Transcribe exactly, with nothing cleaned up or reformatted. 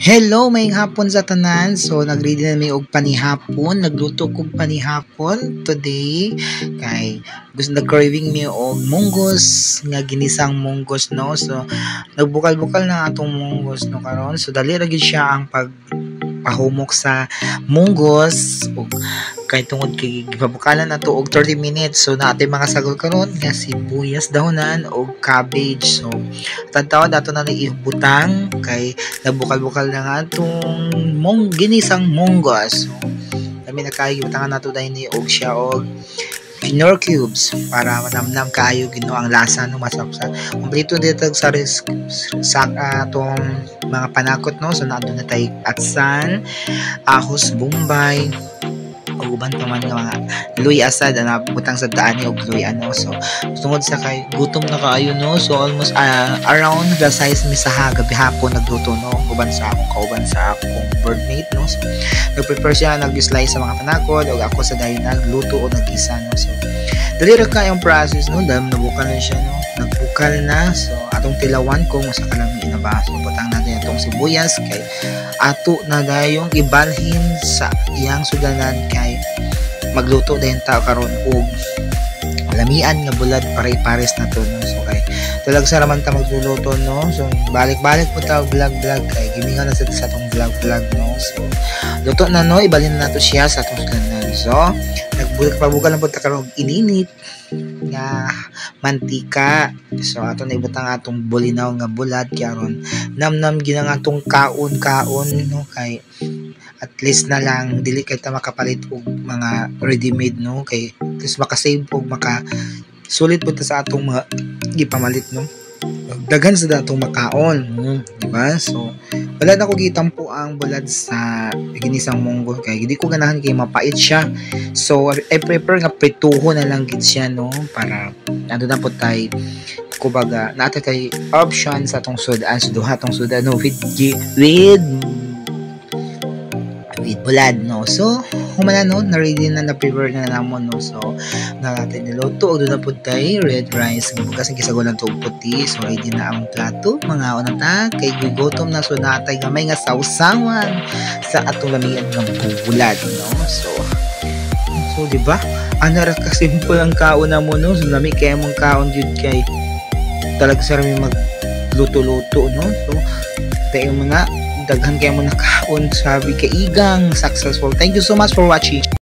Hello, may hapon sa tanan. So, nag-ready na may og panihapon. Nagluto kog panihapon today. Kay gusto na craving mi og monggoes, nga ginisang monggoes, no. So, nagbukal-bukal na atong monggoes no karon. So, dali ra gyud siya ang pag pahumok sa monggoes og kay tungod kay gipabukalan nato og thirty minutes. So naatay mga sagol karon nga sibuyas dahonan og cabbage. So tadtaw dato na ibutang kay nabukal-bukal na nga atong mong ginisang monggoes. So kami nakayo gibutangan nato dahil og siya og pinor cubes para manamnam kaayo gino ang lasa no masapsa. Kumpleto dito sa res, sa atong mga panakot no. So nato na tay atsan, ahos bombay, o uban pa man nga mga luy asad na butang sa daan ni og luy ano. So tungod sa kay gutom na kaayo no. So almost uh, around the size mi sa gabi hapon nagluto no uban sa akong kauban sa akong birdmate no. So nag-prepare siya, nag-slice sa mga panakod og ako sa dayon nagluto o nag-isa no. So dali ra ka yung process no, dahil nabukal na siya no, nagbukal na. So atong tilawan kung sa kalami inabaso butang natin itong sibuyas kay ato na dayong ibalhin sa iyang sudanan kay magluto dayon ta karon og lamian nga bulad pare-pares na to no. So kay tulag sa raman ta magluluto no. So balik-balik po ta vlog-vlog kay gimingan na sa sa atong vlog-vlog no. So luto na no, ibalhin na nato siya sa atong sudanan. So nagbulag pabugal na po ta karon ininit nga mantika. So ato na ibutang atong bulinaw nga bulad karon namnam ginang atong kaon-kaon no kay at least na lang dili kay ta makapalit og mga ready made no kay at least makasave og maka sulit po ta sa atong mga gipamalit no. Daghan sa datong makaon hmm, diba? So wala na ko gitampo ang bulad sa ginisang monggo kay hindi ko ganahan kay mapait siya. So I prefer nga prituho na lang gid siya no para ano na po tay kubaga naata kay option sa atong sudan sa duha tong sudan no with with with bulad no. So humana no na ready na na prepare na namon no. So na natin niluto og doon na po tay red rice nga bugas ang gisagolan to puti. So ready na ang plato mga unang ta kay gugutom na. So natay gamay nga sausawan sa atong lamian ng bulad no. So so di ba ano ra ka simple ang kaon na mo no. So lami kay mong kaon jud kay talaga sa mi magluto-luto no. So tayo mga daghan kay mo nakaon sabi kay igang successful. Thank you so much for watching.